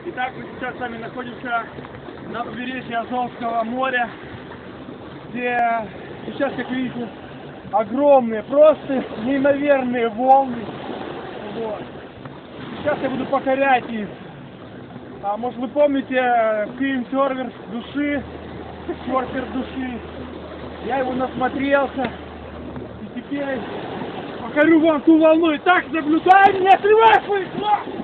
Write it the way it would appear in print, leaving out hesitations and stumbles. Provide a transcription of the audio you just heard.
Итак, мы сейчас с вами находимся на побережье Азовского моря, где сейчас, как видите, огромные, просто неимоверные волны. Вот. Сейчас я буду покорять их. Может, вы помните фильм «Серфер души», «Серфер души». Я его насмотрелся, и теперь покорю вам ту волну. И так, наблюдай, не отрывай своих глаз!